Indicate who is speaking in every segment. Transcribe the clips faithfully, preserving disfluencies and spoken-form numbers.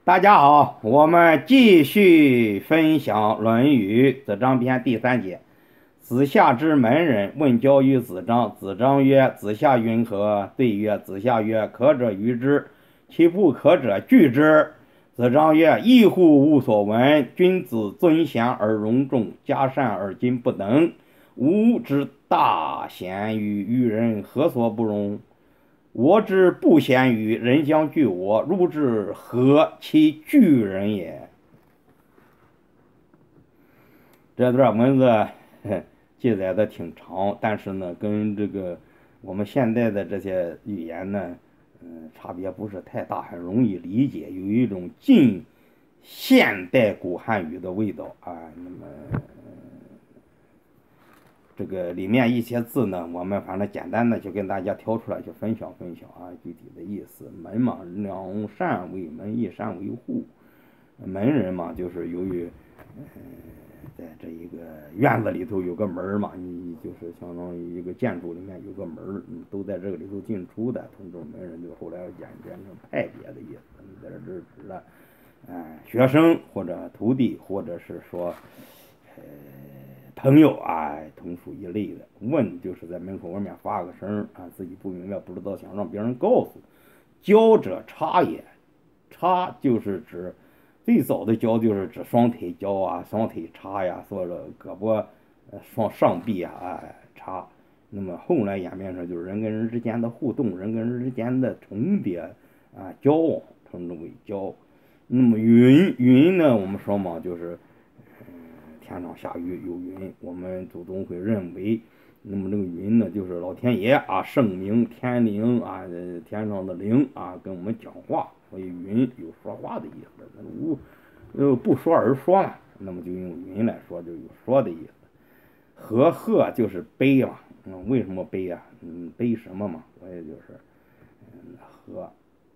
Speaker 1: 大家好，我们继续分享《论语》子张篇第三节。子夏之门人问教于子张，子张曰：子夏云何？对曰：子夏曰：可者与之，其不可者拒之。子张曰：异乎无所闻。君子尊贤而容众，嘉善而今不能。吾之大贤于与人，何所不容？我之不贤于人将惧我，如之何其惧人也？这段文字记载的挺长，但是呢，跟这个我们现在的这些语言呢，嗯，差别不是太大，很容易理解，有一种近现代古汉语的味道啊。那么这个里面一些字呢，我们反正简单的就跟大家挑出来去分享分享啊，具体的意思。门嘛，两扇为门，一扇为户。门人嘛，就是由于，呃，在这一个院子里头有个门嘛，你就是相当于一个建筑里面有个门，都在这个里头进出的，同种门人就后来演变成派别的意思。在这是指的，呃，学生或者徒弟，或者是说，呃。朋友啊，同属一类的。问就是在门口外面发个声啊，自己不明白不知道，想让别人告诉。教者差也，差就是指最早的教就是指双腿教啊，双腿叉呀，或者胳膊呃双上臂啊，哎叉。那么后来演变成就是人跟人之间的互动，人跟人之间的重叠啊，交往称之为教。那么云云呢，我们说嘛，就是天上下雨有云，我们祖宗会认为，那么这个云呢，就是老天爷啊，圣明天灵啊，天上的灵啊，跟我们讲话，所以云有说话的意思。无呃不说而说嘛，那么就用云来说，就有说的意思。和贺就是悲嘛，嗯，为什么悲啊？嗯，悲什么嘛？所以就是，嗯，和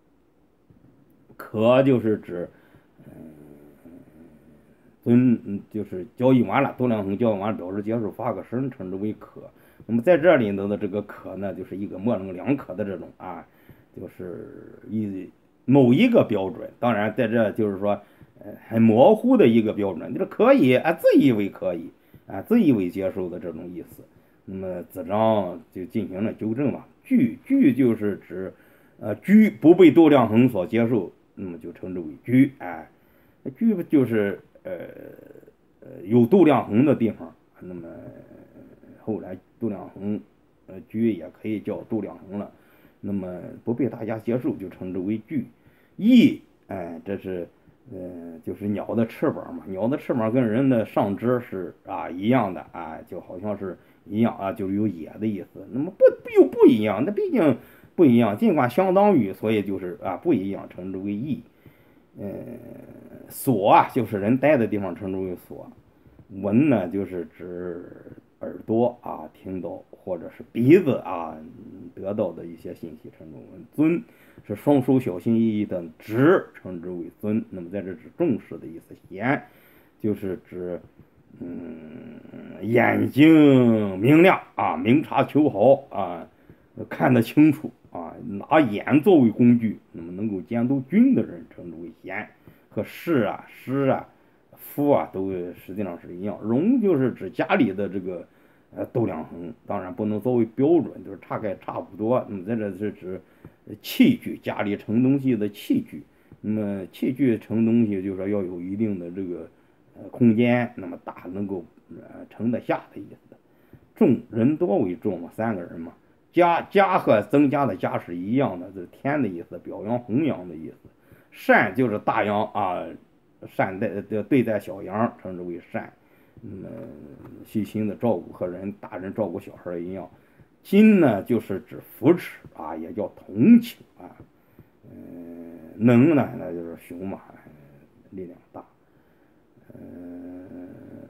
Speaker 1: 可就是指，嗯。尊嗯就是交易完了，度量衡交易完了，表示结束，发个声，称之为可。那么在这里头的这个可呢，就是一个模棱两可的这种啊，就是一某一个标准。当然，在这就是说，呃，很模糊的一个标准，就是可以啊，自以为可以啊，自以为接受的这种意思。那么子张就进行了纠正嘛，拒拒就是指呃居不被度量衡所接受，那么就称之为居，哎，居就是呃呃有度量衡的地方。那么后来度量衡呃居也可以叫度量衡了。那么不被大家接受就称之为惧。翼，哎，这是呃就是鸟的翅膀嘛，鸟的翅膀跟人的上肢是啊一样的啊，就好像是一样啊，就是有野的意思。那么不又不一样，那毕竟不一样，尽管相当于，所以就是啊不一样，称之为翼。呃，所啊，就是人待的地方，称之为所。闻呢，就是指耳朵啊，听到或者是鼻子啊得到的一些信息，称之为闻。尊是双手小心翼翼的直，称之为尊。那么在这指重视的意思。贤就是指嗯眼睛明亮啊，明察秋毫啊，看得清楚啊，拿眼作为工具，那么能够监督军的人称之为贤。和士啊、师啊、夫啊都实际上是一样。容就是指家里的这个呃度量衡，当然不能作为标准，就是大概差不多。那么在这是指器具，家里盛东西的器具。那么器具盛东西，就是说要有一定的这个呃空间，那么大能够呃盛得下的意思。众人多为众嘛，三个人嘛。加加和增加的加是一样的，这是天的意思，表扬弘扬的意思。善就是大羊啊，善待对待小羊，称之为善。嗯，细心的照顾和人大人照顾小孩一样。亲呢，就是指扶持啊，也叫同情啊。嗯，能呢，那就是雄嘛，力量大。嗯，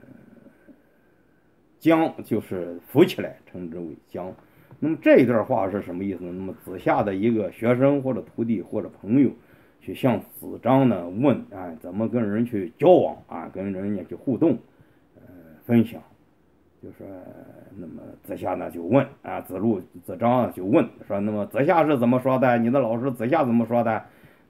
Speaker 1: 将就是扶起来，称之为将。那么这一段话是什么意思呢？那么子夏的一个学生或者徒弟或者朋友，去向子张呢问啊，怎么跟人去交往啊，跟人家去互动，呃，分享。就说那么子夏呢就问啊，子路子张就问说，那么子夏是怎么说的？你的老师子夏怎么说的？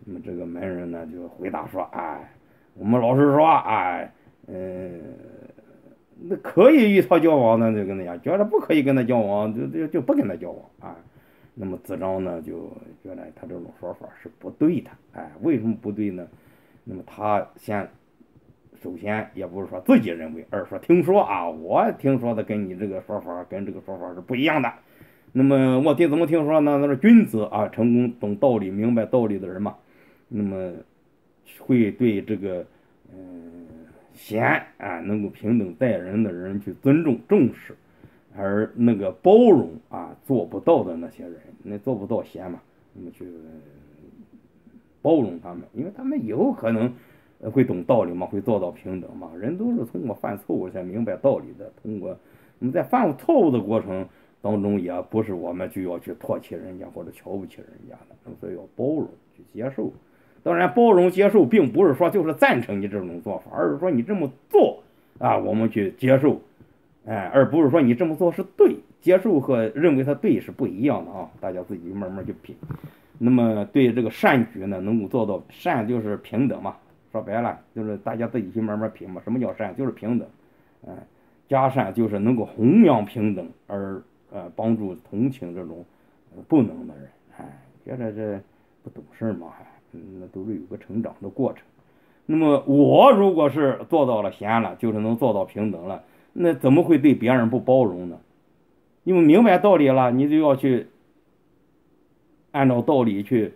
Speaker 1: 那么这个门人呢就回答说，哎，我们老实说，哎，嗯、那可以与他交往呢，就跟他讲；觉得不可以跟他交往，就就就不跟他交往啊。那么子张呢就觉得他这种说法是不对的，哎，为什么不对呢？那么他先首先也不是说自己认为，而是说听说啊，我听说的跟你这个说法跟这个说法是不一样的。那么我听怎么听说呢？那是君子啊，成功懂道理、明白道理的人嘛，那么会对这个嗯、呃、贤啊能够平等待人的人去尊重重视，而那个包容啊做不到的那些人，那做不到贤嘛，那么去包容他们，因为他们以后可能会懂道理嘛，会做到平等嘛。人都是通过犯错误才明白道理的，通过那么在犯错误的过程当中，也不是我们就要去唾弃人家或者瞧不起人家的，所以要包容去接受。当然，包容接受并不是说就是赞成你这种做法，而是说你这么做啊，我们去接受，哎，而不是说你这么做是对，接受和认为它对是不一样的啊，大家自己慢慢去品。那么对这个善举呢，能够做到善就是平等嘛，说白了就是大家自己去慢慢品嘛。什么叫善？就是平等，哎、呃，加善就是能够弘扬平等，而呃帮助同情这种、呃、不能的人，哎，觉得这不懂事嘛，还、嗯、那都是有个成长的过程。那么我如果是做到了贤了，就是能做到平等了，那怎么会对别人不包容呢？因为明白道理了，你就要去按照道理去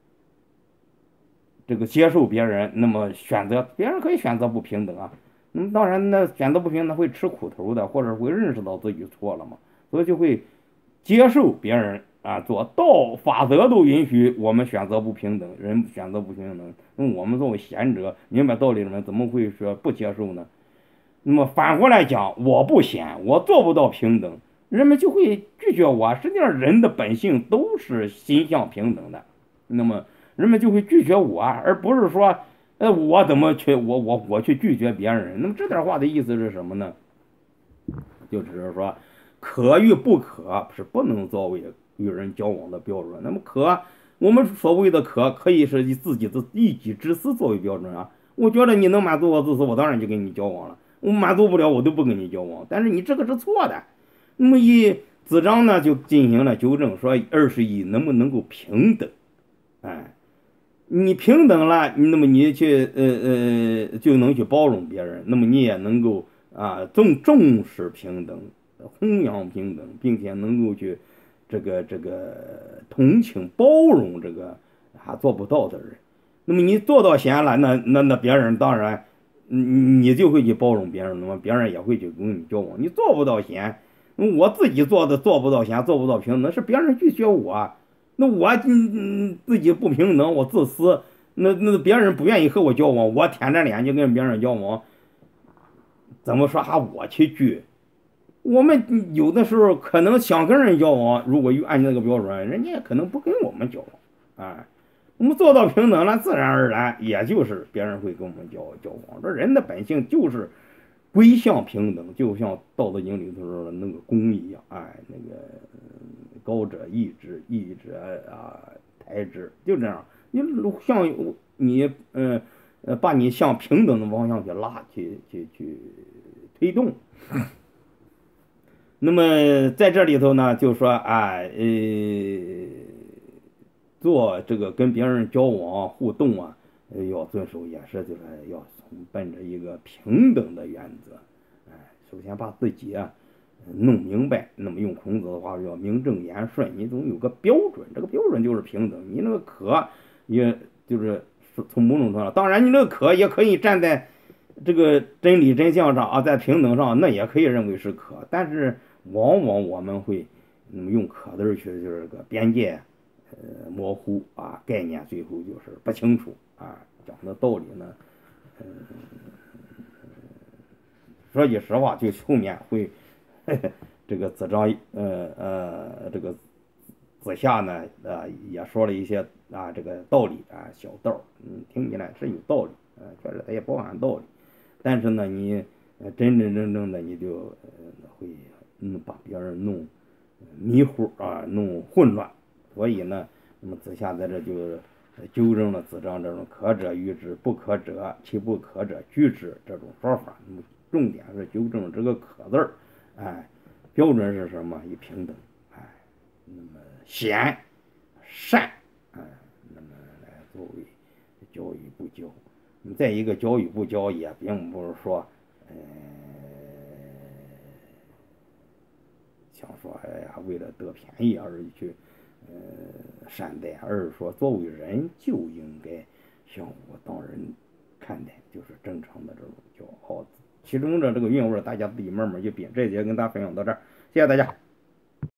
Speaker 1: 这个接受别人，那么选择别人可以选择不平等啊。那么当然，那选择不平等会吃苦头的，或者会认识到自己错了嘛，所以就会接受别人啊，做道法则都允许我们选择不平等，人选择不平等。那么我们作为贤者，明白道理的人，怎么会说不接受呢？那么反过来讲，我不贤，我做不到平等，人们就会拒绝我。实际上，人的本性都是心向平等的，那么人们就会拒绝我，而不是说，呃，我怎么去，我我我去拒绝别人。那么这段话的意思是什么呢？就只是说，可与不可是不能作为与人交往的标准。那么可，我们所谓的可，可以是以自己的一己之私作为标准啊。我觉得你能满足我自私，我当然就跟你交往了。我满足不了，我都不跟你交往。但是你这个是错的。那么以子张呢，就进行了纠正，说二十一能不能够平等？哎，你平等了，那么你去呃呃就能去包容别人，那么你也能够啊重重视平等，弘扬平等，并且能够去这个这个同情包容这个还做不到的人。那么你做到贤了，那那那别人当然你你就会去包容别人，那么别人也会去跟你交往。你做不到贤，我自己做的做不到贤，做不到平等，是别人拒绝我。那我嗯嗯自己不平等，我自私，那那别人不愿意和我交往，我舔着脸就跟别人交往，怎么说还我去拒？我们有的时候可能想跟人交往，如果按那个标准，人家也可能不跟我们交往，啊，我们做到平等了，自然而然也就是别人会跟我们交交往。这人的本性就是归向平等，就像《道德经》里头说的那个公一样，哎，那个高者抑之，抑者啊抬之，就这样。你向你呃呃把你向平等的方向去拉，去去去推动。那么在这里头呢，就说啊，呃，做这个跟别人交往互动啊，呃要遵守也是就是要从奔着一个平等的原则，哎，首先把自己啊弄明白。那么用孔子的话叫名正言顺，你总有个标准，这个标准就是平等。你那个可，也就是从某种程度上，当然你那个可也可以站在这个真理真相上啊，在平等上那也可以认为是可，但是往往我们会那么用可字去，就是个边界呃模糊啊，概念最后就是不清楚啊，讲的道理呢，嗯、说句实话，就后面会呵呵这个子张呃呃这个子夏呢呃也说了一些啊这个道理啊小道，嗯，听起来是有道理，呃，确实它也包含道理。但是呢，你呃真真正正的你就呃会嗯把别人弄迷糊啊，弄混乱。所以呢，那么子夏在这就纠正了子张这种可者喻之，不可者其不可者居之这种说法。那么重点是纠正这个可字儿，哎，标准是什么？以平等，哎，那么贤善，哎，那么来作为教与不教。那么再一个教与不教也并不是说，呃，想说哎呀为了得便宜而去呃善待，而是说作为人就应该相互当人看待，就是正常的这种骄傲。其中的这个韵味，大家自己慢慢去品。这节跟大家分享到这儿，谢谢大家。